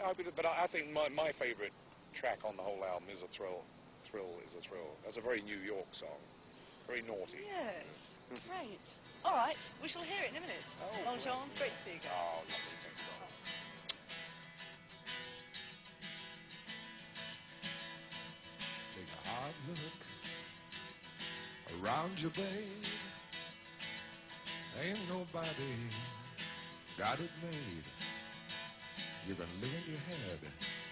but I think my favourite track on the whole album is a Thrill. Thrill is a Thrill. That's a very New York song. Very naughty. Yes, great. All right, we shall hear it in a minute. Oh, John, great to see you again. Oh, lovely. Thank you, darling. Take a hard look around you, babe. Ain't nobody got it made. You can live in your head,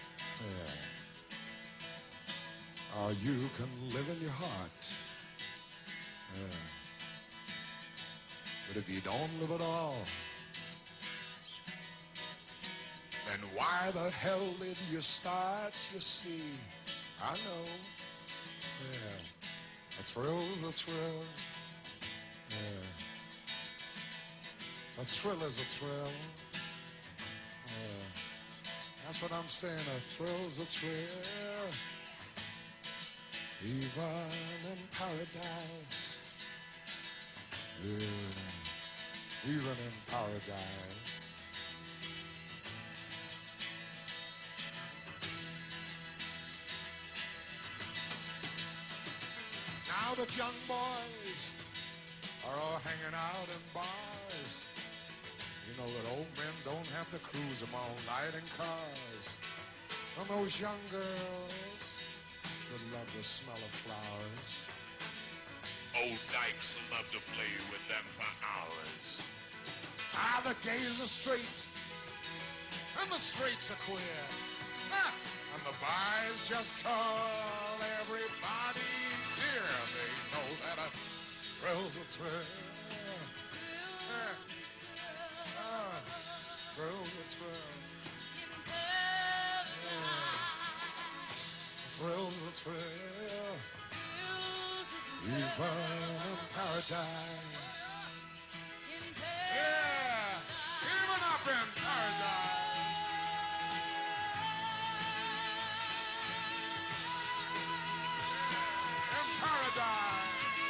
or you can live in your heart. But if you don't live at all, then why the hell did you start? You see, I know. A thrill's a thrill. A thrill is a thrill. That's what I'm saying. A thrill's a thrill. Even in paradise. Even in paradise. Now that young boys are all hanging out in bars, you know that old men don't have to cruise them all night in cars. And those young girls that love the smell of flowers, Old dykes love to play with them for hours. the gays are straight, and the straights are queer. And the boys just call everybody dear. They know that a thrill's a thrill. Thrill's a thrill. Thrill's a thrill. Even in paradise. Yeah, even up in paradise. In paradise.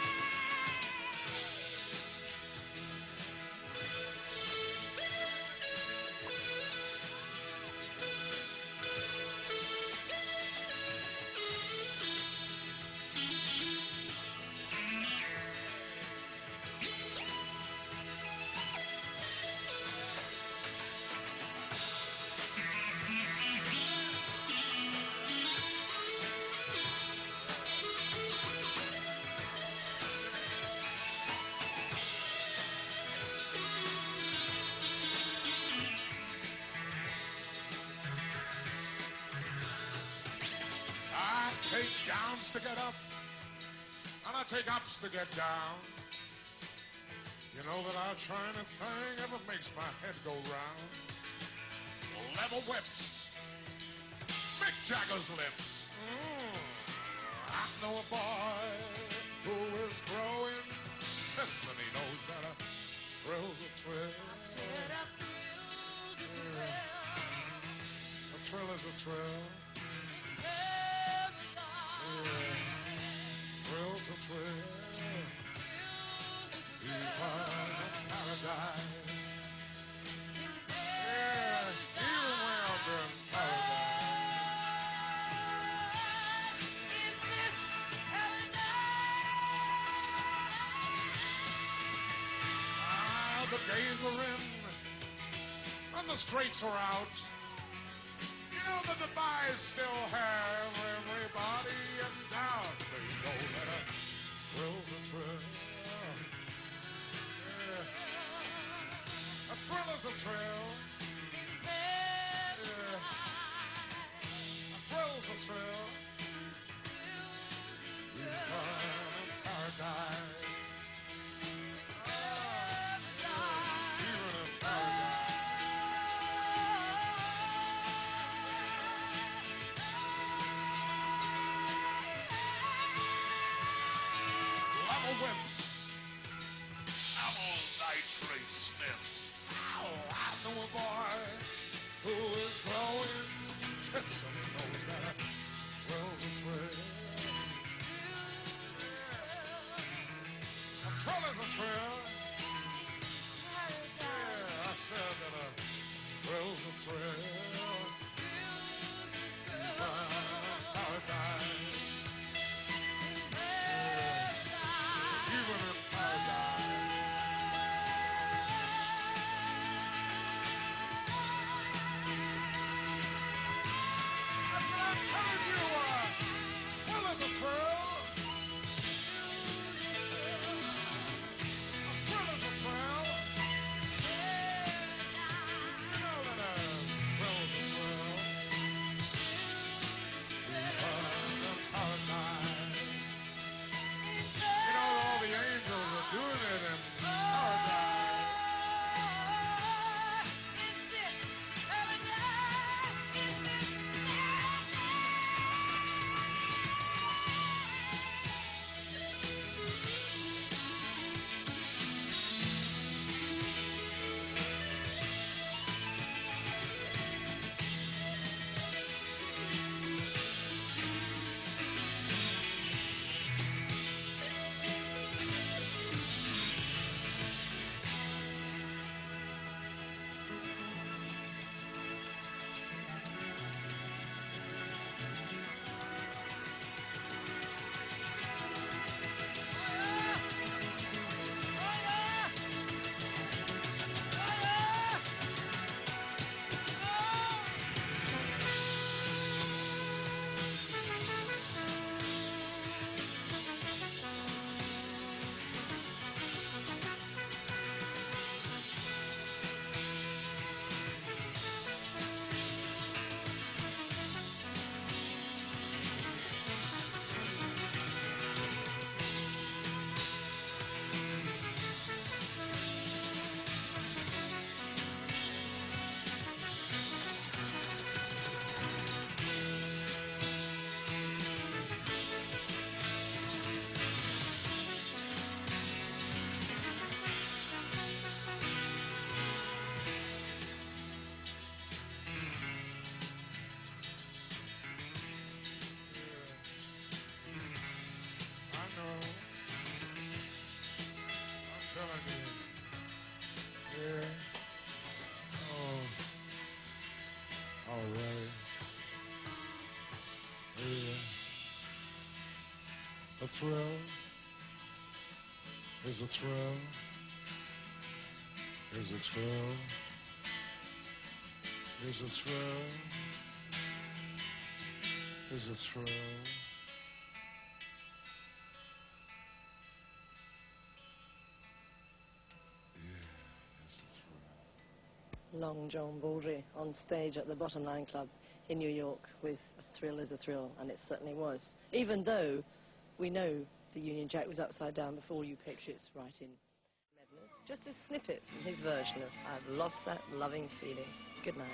I take downs to get up, and I take ups to get down. You know that I try anything ever makes my head go round. Level whips, Mick Jagger's lips. I know a boy who is growing sense, and he knows that a thrill's a thrill. A thrill is a thrill. Thrill's a thrill. Even in paradise. Yeah, even way out there in paradise. Is this paradise? The days are in, and the straights are out. You know that the boys still have everybody in doubt. They know that a thrill's a thrill. Yeah. A thrill is a thrill. Yeah. A thrill's a thrill. Paradise. Whips. Apple nitrate sniffs. Ow, I know a boy who is growing tits, and he knows that a thrill's a thrill. A thrill is a thrill. Yeah, I said that a thrill's a thrill. thrill is a thrill is a thrill is a thrill is a thrill. Long John Baldry on stage at the Bottom Line Club in New York with A Thrill is a Thrill, and it certainly was. Even though we know the Union Jack was upside down before you patriots write in. Just a snippet from his version of I've Lost That Loving Feeling. Good night.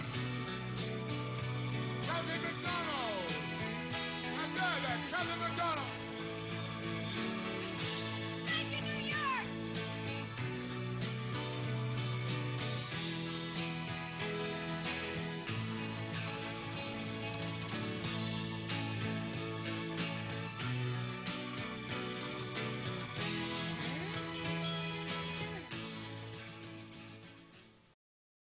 Kathi McDonald! I said that, Kathi McDonald!